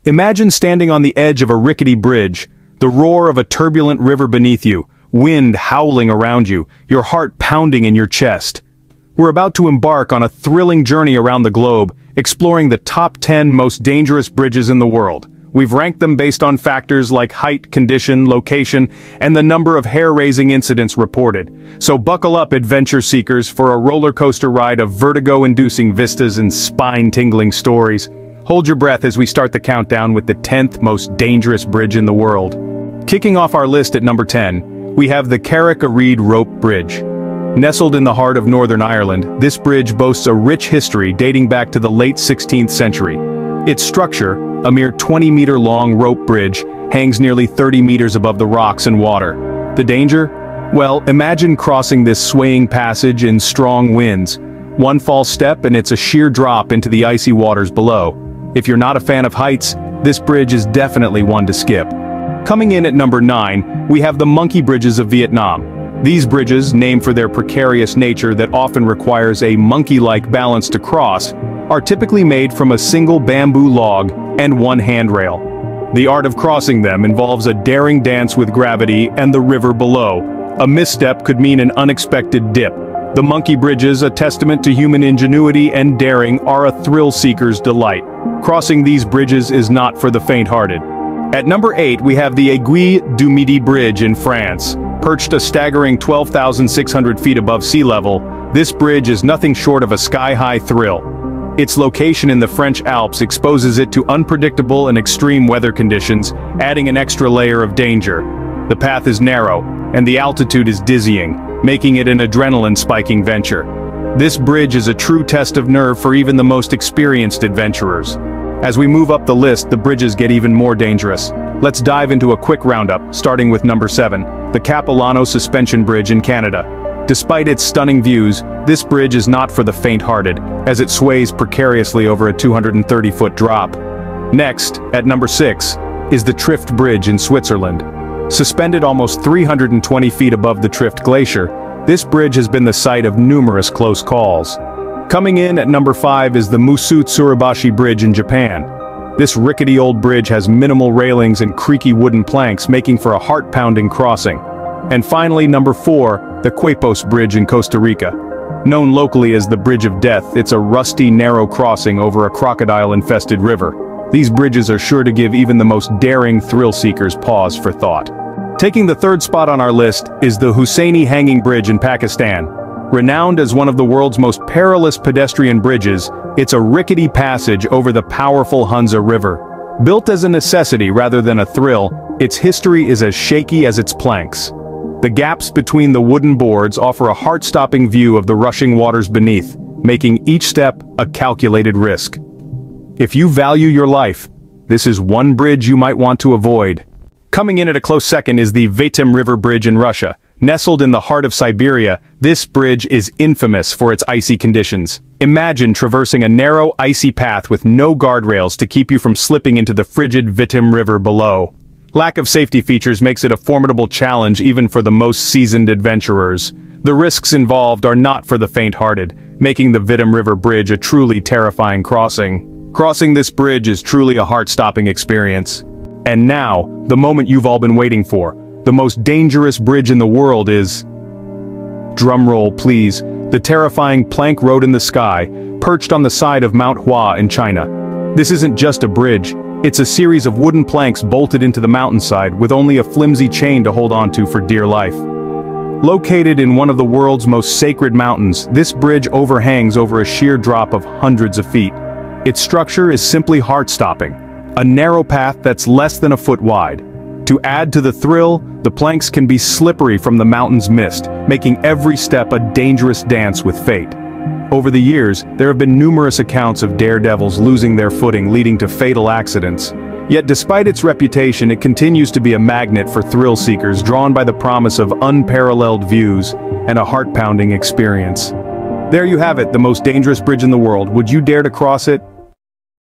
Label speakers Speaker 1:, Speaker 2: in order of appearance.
Speaker 1: Imagine standing on the edge of a rickety bridge, the roar of a turbulent river beneath you, wind howling around you, your heart pounding in your chest. We're about to embark on a thrilling journey around the globe, exploring the top 10 most dangerous bridges in the world. We've ranked them based on factors like height, condition, location, and the number of hair-raising incidents reported. So buckle up, adventure seekers, for a roller coaster ride of vertigo-inducing vistas and spine-tingling stories. Hold your breath as we start the countdown with the 10th most dangerous bridge in the world. Kicking off our list at number 10, we have the Carrick Reid Rope Bridge. Nestled in the heart of Northern Ireland, this bridge boasts a rich history dating back to the late 16th century. Its structure, a mere 20-meter-long rope bridge, hangs nearly 30 meters above the rocks and water. The danger? Well, imagine crossing this swaying passage in strong winds. One false step and it's a sheer drop into the icy waters below. If you're not a fan of heights, this bridge is definitely one to skip. Coming in at number 9, we have the Monkey Bridges of Vietnam. These bridges, named for their precarious nature that often requires a monkey-like balance to cross, are typically made from a single bamboo log and one handrail. The art of crossing them involves a daring dance with gravity and the river below. A misstep could mean an unexpected dip. The monkey bridges, a testament to human ingenuity and daring, are a thrill-seeker's delight. Crossing these bridges is not for the faint-hearted. At number 8, we have the Aiguille du Midi Bridge in France. Perched a staggering 12,600 feet above sea level, this bridge is nothing short of a sky-high thrill. Its location in the French Alps exposes it to unpredictable and extreme weather conditions, adding an extra layer of danger. The path is narrow, and the altitude is dizzying, making it an adrenaline-spiking venture. This bridge is a true test of nerve for even the most experienced adventurers. As we move up the list, the bridges get even more dangerous. Let's dive into a quick roundup, starting with number 7, the Capilano Suspension Bridge in Canada. Despite its stunning views, this bridge is not for the faint-hearted, as it sways precariously over a 230-foot drop. Next, at number 6, is the Trift Bridge in Switzerland. Suspended almost 320 feet above the Trift Glacier, this bridge has been the site of numerous close calls. Coming in at number 5 is the Musu Tsurubashi Bridge in Japan. This rickety old bridge has minimal railings and creaky wooden planks, making for a heart-pounding crossing. And finally, number 4, the Quepos Bridge in Costa Rica. Known locally as the Bridge of Death, it's a rusty, narrow crossing over a crocodile-infested river. These bridges are sure to give even the most daring thrill-seekers pause for thought. Taking the 3rd spot on our list is the Hussaini Hanging Bridge in Pakistan. Renowned as one of the world's most perilous pedestrian bridges, it's a rickety passage over the powerful Hunza River. Built as a necessity rather than a thrill, its history is as shaky as its planks. The gaps between the wooden boards offer a heart-stopping view of the rushing waters beneath, making each step a calculated risk. If you value your life, this is one bridge you might want to avoid. Coming in at a close second is the Vytim River Bridge in Russia. Nestled in the heart of Siberia, this bridge is infamous for its icy conditions. Imagine traversing a narrow, icy path with no guardrails to keep you from slipping into the frigid Vytim River below. Lack of safety features makes it a formidable challenge even for the most seasoned adventurers. The risks involved are not for the faint-hearted, making the Vytim River Bridge a truly terrifying crossing. Crossing this bridge is truly a heart-stopping experience. And now, the moment you've all been waiting for. The most dangerous bridge in the world is... Drumroll, please. The terrifying Plank Road in the Sky, perched on the side of Mount Hua in China. This isn't just a bridge, it's a series of wooden planks bolted into the mountainside with only a flimsy chain to hold onto for dear life. Located in one of the world's most sacred mountains, this bridge overhangs over a sheer drop of hundreds of feet. Its structure is simply heart-stopping. A narrow path that's less than a foot wide. To add to the thrill, the planks can be slippery from the mountain's mist, making every step a dangerous dance with fate. Over the years, there have been numerous accounts of daredevils losing their footing, leading to fatal accidents. Yet despite its reputation, it continues to be a magnet for thrill seekers drawn by the promise of unparalleled views and a heart-pounding experience. There you have it, the most dangerous bridge in the world. Would you dare to cross it?